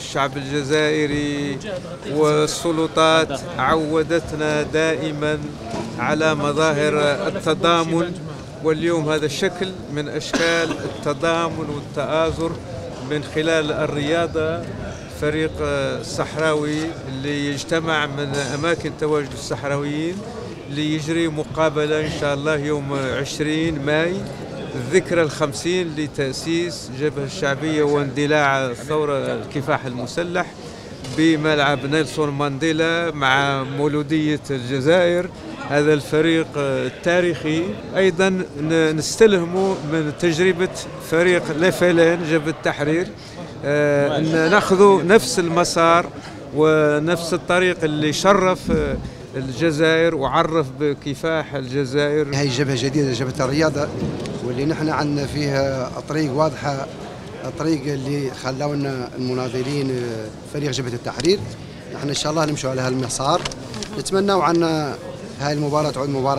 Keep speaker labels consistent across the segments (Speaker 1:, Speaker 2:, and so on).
Speaker 1: الشعب الجزائري والسلطات عودتنا دائما على مظاهر التضامن، واليوم هذا شكل من أشكال التضامن والتآزر من خلال الرياضة. فريق الصحراوي اللي يجتمع من أماكن تواجد الصحراويين ليجري مقابلة إن شاء الله يوم 20 ماي، الذكرى 50 لتأسيس الجبهة الشعبية واندلاع الثورة الكفاح المسلح بملعب نيلسون مانديلا مع مولودية الجزائر. هذا الفريق التاريخي أيضا نستلهمه من تجربة فريق ليفيلين جبهة التحرير، ناخذ نفس المسار ونفس الطريق اللي شرف الجزائر وعرف بكفاح الجزائر.
Speaker 2: هي جبهة جديدة، جبهة الرياضة، واللي نحن عندنا فيها طريق واضحة، الطريق اللي خلونا المناضلين فريق جبهة التحرير. نحن إن شاء الله نمشوا على هالمسار، نتمنى عنا هاي المباراة تعود مباراة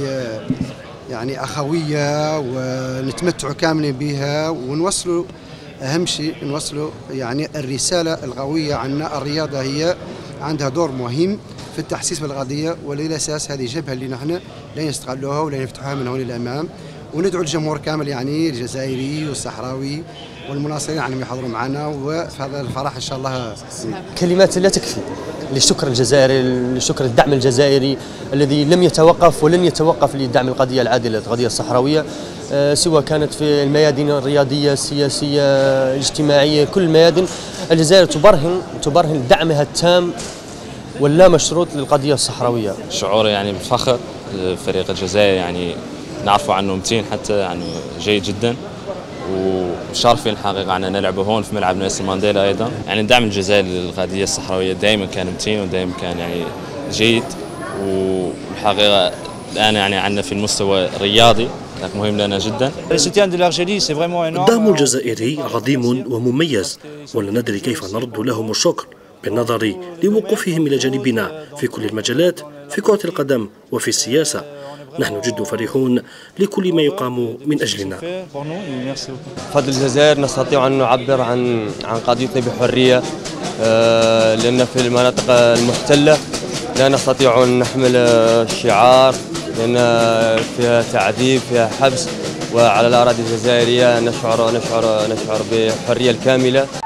Speaker 2: يعني أخوية، ونتمتعوا كاملين بها، ونوصلوا أهم شيء نوصلوا يعني الرسالة القوية عنا. الرياضة هي عندها دور مهم في التحسيس بالقضية، وللأساس هذه جبهة اللي نحن لا يستغلوها ولا يفتحوها من هون للأمام. وندعو الجمهور كامل يعني الجزائري والصحراوي والمناصرين عنهم يحضروا معنا، وفي هذا الفرح إن شاء الله.
Speaker 3: كلمات لا تكفي لشكر الجزائر، لشكر الدعم الجزائري الذي لم يتوقف ولن يتوقف لدعم القضية العادلة، القضية الصحراوية، سواء كانت في الميادين الرياضية، السياسية، الاجتماعية، كل الميادين. الجزائر تبرهن دعمها التام واللا مشروط للقضية الصحراوية.
Speaker 4: شعور يعني بالفخر. فريق الجزائر يعني نعرفوا عنه متين، حتى يعني جيد جدا، وشرفين الحقيقة أننا نلعب هون في ملعب نيلسون مانديلا. أيضا يعني دعم الجزائر للقضية الصحراوية دائما كان متين ودائما كان يعني جيد، والحقيقة الآن يعني عندنا في المستوى الرياضي مهم لنا جدا.
Speaker 5: الدعم الجزائري عظيم ومميز، ولا ندري كيف نرد لهم الشكر بالنظر لوقوفهم إلى جانبنا في كل المجالات، في كرة القدم وفي السياسة. نحن جد فرحون لكل ما يقام من أجلنا.
Speaker 3: فضل الجزائر نستطيع أن نعبر عن قضيتنا بحرية، لأن في المناطق المحتلة لا نستطيع أن نحمل الشعار، لأن فيها تعذيب، فيها حبس، وعلى الأراضي الجزائرية نشعر بالحرية الكاملة.